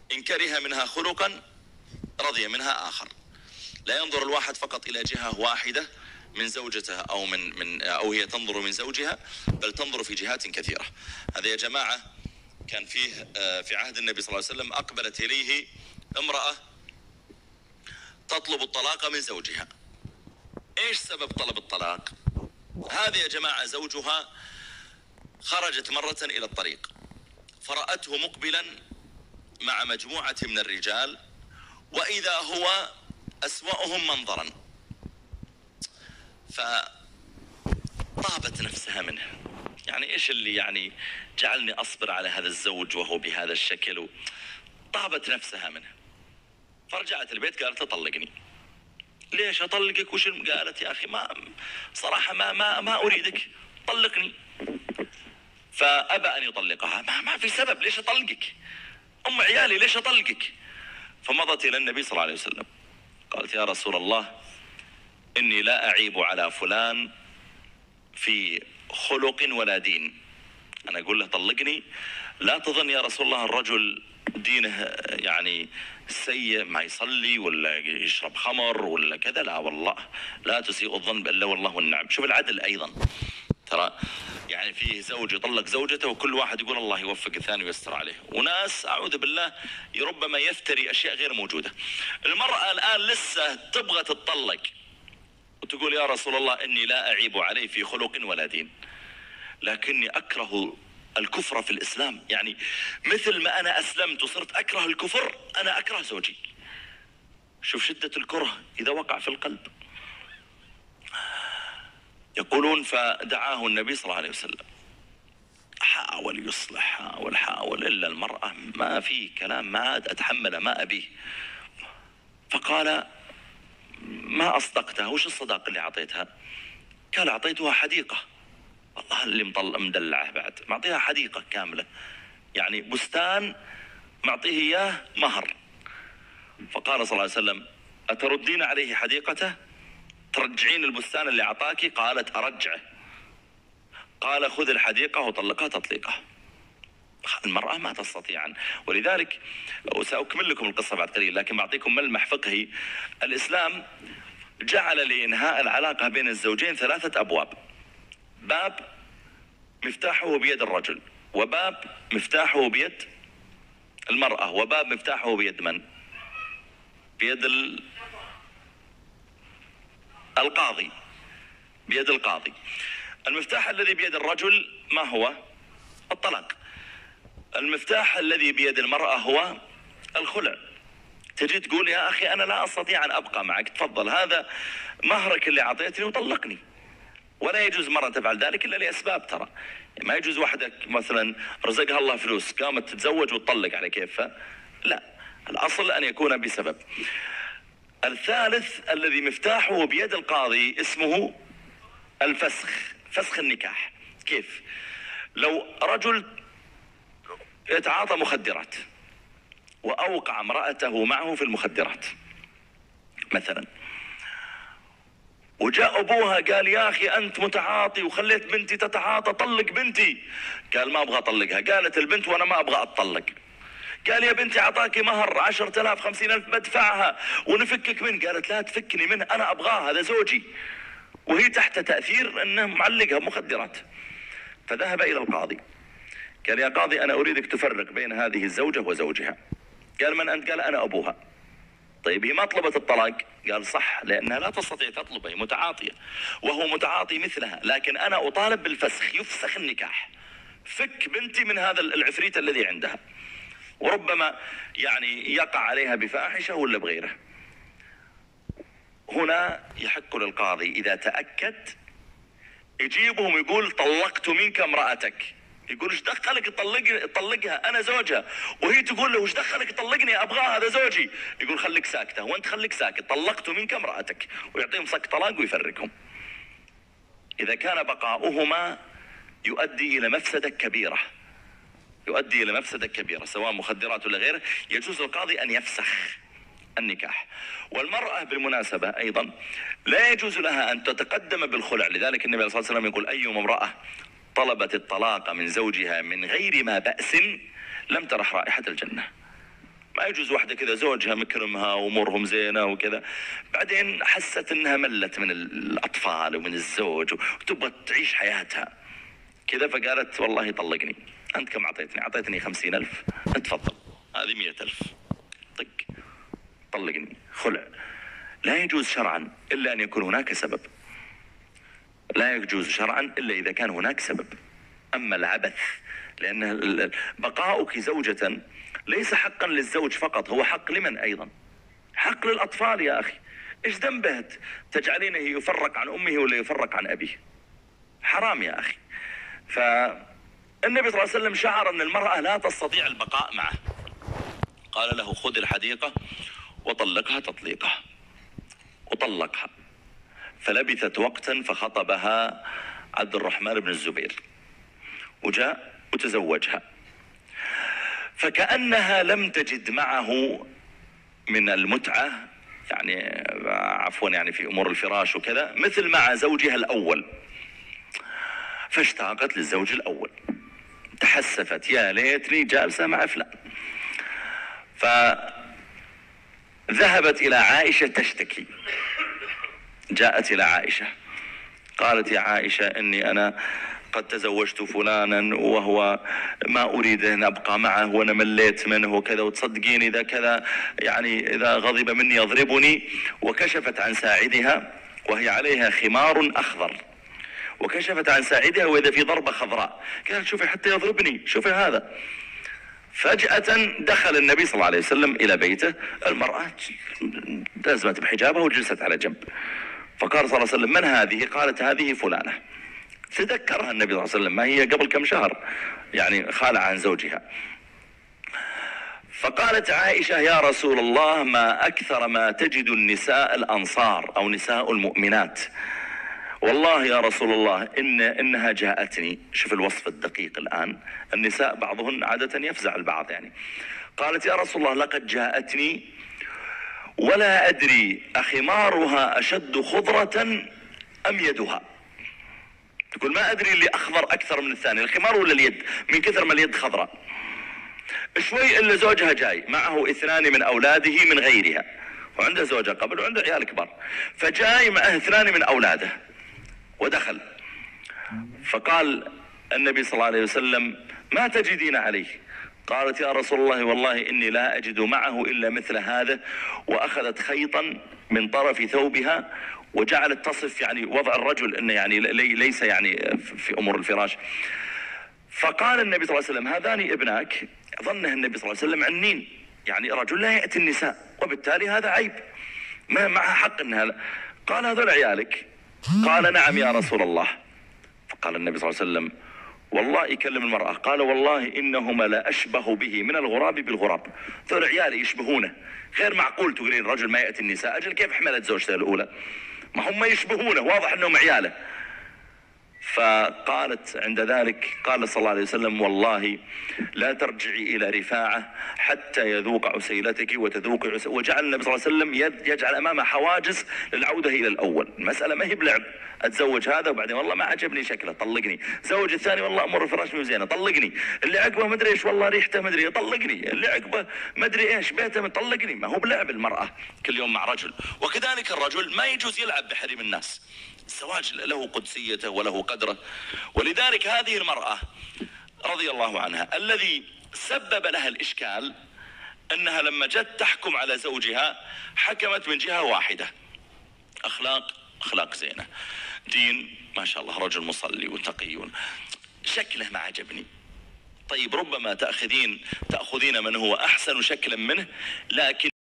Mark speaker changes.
Speaker 1: إن كره منها خلقا رضي منها آخر. لا ينظر الواحد فقط إلى جهة واحدة من زوجتها أو هي تنظر من زوجها، بل تنظر في جهات كثيرة. هذا يا جماعة كان فيه في عهد النبي صلى الله عليه وسلم أقبلت إليه امرأة تطلب الطلاق من زوجها. إيش سبب طلب الطلاق؟ هذه يا جماعة زوجها خرجت مرة إلى الطريق فرأته مقبلا مع مجموعة من الرجال، وإذا هو أسوأهم منظرا، فطابت نفسها منه. يعني إيش اللي يعني جعلني أصبر على هذا الزوج وهو بهذا الشكل؟ طابت نفسها منه، فرجعت البيت قالت طلقني. ليش أطلقك؟ وش قالت يا أخي ما صراحة ما أريدك، طلقني. فأبى أن يطلقها. ما في سبب، ليش أطلقك؟ أم عيالي ليش أطلقك؟ فمضت إلى النبي صلى الله عليه وسلم قالت يا رسول الله إني لا أعيب على فلان في خلق ولا دين. أنا أقول له طلقني، لا تظن يا رسول الله الرجل دينه يعني سيء، ما يصلي ولا يشرب خمر ولا كذا، لا والله لا تسيء الظن إلا والله والنعم. شوف العدل أيضا، ترى يعني فيه زوج يطلق زوجته وكل واحد يقول الله يوفق الثاني ويستر عليه، وناس أعوذ بالله ربما يفتري أشياء غير موجودة. المرأة الآن لسه تبغى تتطلق وتقول يا رسول الله إني لا أعيب عليه في خلق ولا دين، لكني أكره الكفر في الإسلام. يعني مثل ما أنا أسلمت وصرت أكره الكفر، أنا أكره زوجي. شوف شدة الكره إذا وقع في القلب. يقولون فدعاه النبي صلى الله عليه وسلم، حاول يصلح حاول إلا المرأة ما في كلام، ما عاد أتحمل ما أبيه. فقال ما أصدقتها، وش الصداق اللي أعطيتها؟ قال أعطيتها حديقة. والله اللي مدلعه بعد، معطيها حديقة كاملة، يعني بستان معطيه إياه مهر. فقال صلى الله عليه وسلم أتردين عليه حديقته؟ ترجعين البستان اللي أعطاكي؟ قالت أرجعه. قال خذ الحديقة وطلقها تطليقه. المرأة ما تستطيع، ولذلك وسأكمل لكم القصة بعد قليل، لكن بعطيكم ملمح فقهي. الإسلام جعل لإنهاء العلاقة بين الزوجين 3 أبواب: باب مفتاحه بيد الرجل، وباب مفتاحه بيد المرأة، وباب مفتاحه بيد من؟ بيد القاضي، بيد القاضي. المفتاح الذي بيد الرجل ما هو؟ الطلاق. المفتاح الذي بيد المرأة هو الخلع. تجي تقول يا أخي أنا لا أستطيع أن أبقى معك، تفضل هذا مهرك اللي أعطيتني وطلقني. ولا يجوز مرة تفعل ذلك إلا لأسباب. ترى ما يجوز واحدة مثلا رزقها الله فلوس قامت تتزوج وتطلق على كيفها، لا، الأصل أن يكون بسبب. الثالث الذي مفتاحه بيد القاضي اسمه الفسخ، فسخ النكاح. كيف؟ لو رجل يتعاطى مخدرات وأوقع امرأته معه في المخدرات مثلا، وجاء أبوها قال يا أخي أنت متعاطي وخليت بنتي تتعاطى، طلق بنتي. قال ما أبغى أطلقها. قالت البنت وأنا ما أبغى أطلق. قال يا بنتي أعطاكي مهر 10,000 50,000 بدفعها ونفكك منه. قالت لا تفكني منه، أنا أبغاه، هذا زوجي. وهي تحت تأثير أنه معلقها مخدرات. فذهب إلى القاضي قال يا قاضي أنا أريدك تفرق بين هذه الزوجة وزوجها. قال من أنت؟ قال أنا أبوها. طيب هي ما طلبت الطلاق؟ قال صح، لأنها لا تستطيع تطلبه، هي متعاطية وهو متعاطي مثلها، لكن أنا أطالب بالفسخ، يفسخ النكاح، فك بنتي من هذا العفريت الذي عندها، وربما يعني يقع عليها بفاحشة ولا بغيره. هنا يحق للقاضي إذا تأكد يجيبهم يقول طلقت منك امرأتك. يقول ايش دخلك طلقها، انا زوجها. وهي تقول له ايش دخلك طلقني، ابغاها، هذا زوجي. يقول خليك ساكته، وانت خليك ساكت، طلقت منك امرأتك، ويعطيهم صك طلاق ويفرقهم. اذا كان بقاؤهما يؤدي الى مفسدة كبيرة، يؤدي الى مفسدة كبيرة سواء مخدرات ولا غيره، يجوز القاضي ان يفسخ النكاح. والمرأة بالمناسبة ايضا لا يجوز لها ان تتقدم بالخلع. لذلك النبي صلى الله عليه وسلم يقول ايما امرأة طلبت الطلاق من زوجها من غير ما بأس لم ترح رائحة الجنة. ما يجوز واحدة كذا زوجها مكرمها وأمورهم زينة وكذا، بعدين حست أنها ملت من الأطفال ومن الزوج وتبغى تعيش حياتها كذا، فقالت والله طلقني. أنت كم أعطيتني؟ أعطيتني 50,000، اتفضل هذه 100,000، طق طلقني، خلع. لا يجوز شرعا إلا أن يكون هناك سبب، لا يجوز شرعا إلا إذا كان هناك سبب. أما العبث، لأن بقاؤك زوجة ليس حقا للزوج فقط، هو حق لمن أيضا؟ حق للأطفال يا أخي. إيش ذنبه تجعلينه يفرق عن أمه ولا يفرق عن أبيه؟ حرام يا أخي. فالنبي صلى الله عليه وسلم شعر أن المرأة لا تستطيع البقاء معه، قال له خذ الحديقة وطلقها تطليقة، وطلقها. فلبثت وقتا فخطبها عبد الرحمن بن الزبير وجاء وتزوجها، فكأنها لم تجد معه من المتعة، يعني عفوا يعني في أمور الفراش وكذا، مثل مع زوجها الأول، فاشتاقت للزوج الأول، تحسفت يا ليتني جالسة مع فلان. فذهبت إلى عائشة تشتكي، جاءت إلى عائشة قالت يا عائشة إني أنا قد تزوجت فلانا وهو ما أريد أن أبقى معه وأنا مليت منه وكذا، وتصدقين إذا كذا يعني إذا غضب مني يضربني. وكشفت عن ساعدها وهي عليها خمار أخضر، وكشفت عن ساعدها وإذا في ضربة خضراء، قالت شوفي حتى يضربني، شوفي هذا. فجأة دخل النبي صلى الله عليه وسلم إلى بيته، المرأة لازمت بحجابها وجلست على جنب، فقال صلى الله عليه وسلم من هذه؟ قالت هذه فلانة. تذكرها النبي صلى الله عليه وسلم، ما هي قبل كم شهر يعني خالة عن زوجها. فقالت عائشة يا رسول الله ما أكثر ما تجد النساء الأنصار أو نساء المؤمنات، والله يا رسول الله إنها جاءتني. شوف الوصف الدقيق الآن، النساء بعضهن عادة يفزع البعض يعني. قالت يا رسول الله لقد جاءتني ولا أدري أخمارها أشد خضرة أم يدها. تقول ما أدري اللي أخضر أكثر من الثاني، الخمار ولا اليد، من كثر ما اليد خضراء. شوي إلا زوجها جاي معه 2 من أولاده من غيرها، وعنده زوجة قبل وعنده عيال كبار، فجاي معه 2 من أولاده ودخل. فقال النبي صلى الله عليه وسلم ما تجدين عليه؟ قالت يا رسول الله والله إني لا أجد معه إلا مثل هذا. وأخذت خيطا من طرف ثوبها وجعلت تصف يعني وضع الرجل انه يعني ليس يعني في امور الفراش. فقال النبي صلى الله عليه وسلم هذان ابناك. ظنه النبي صلى الله عليه وسلم عنين، يعني رجل لا يأتي النساء وبالتالي هذا عيب، ما معها حق انها. قال هذول عيالك؟ قال نعم يا رسول الله. فقال النبي صلى الله عليه وسلم والله يكلم المرأة، قال والله إنهما لا أشبه به من الغراب بالغراب، ذول عيالي يشبهونه. غير معقول تقولين رجل ما يأتي النساء، أجل كيف حملت زوجته الأولى؟ ما هم يشبهونه، واضح أنهم عياله. فقالت عند ذلك قال صلى الله عليه وسلم والله لا ترجعي إلى رفاعة حتى يذوق عسيلتك وتذوق وجعل النبي صلى الله عليه وسلم يجعل أمامه حواجز للعودة إلى الأول. المسألة ما هي بلعب، أتزوج هذا وبعدين والله ما عجبني شكله طلقني، زوج الثاني والله أمر الفراش مو زينة طلقني، اللي عقبه مدري إيش والله ريحته مدري طلقني، اللي عقبه مدري إيش بيته طلقني. ما هو بلعب المرأة كل يوم مع رجل. وكذلك الرجل ما يجوز يلعب بحريم الناس، الزواج له قدسيته وله قدره. ولذلك هذه المرأة رضي الله عنها الذي سبب لها الإشكال أنها لما جت تحكم على زوجها حكمت من جهة واحدة، أخلاق زينة، دين ما شاء الله، رجل مصلي وتقي، شكله ما عجبني. طيب ربما تأخذين من هو أحسن شكلا منه، لكن